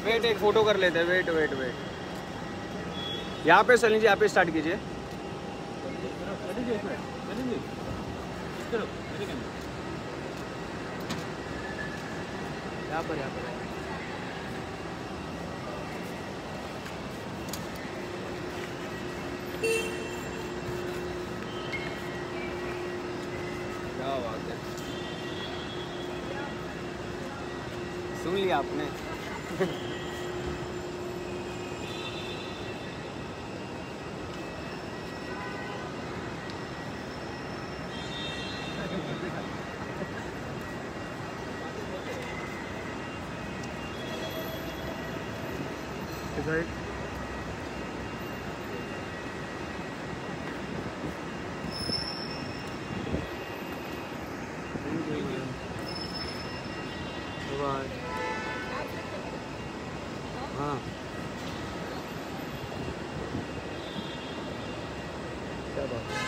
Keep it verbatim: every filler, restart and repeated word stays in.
Wait एक photo कर लेते हैं। वेट वेट वेट यहाँ पे सलीम जी, यहाँ पे स्टार्ट कीजिए। यहाँ पर यहाँ पर क्या बात है, सुन लिया आपने। Right. हाँ क्या बात है।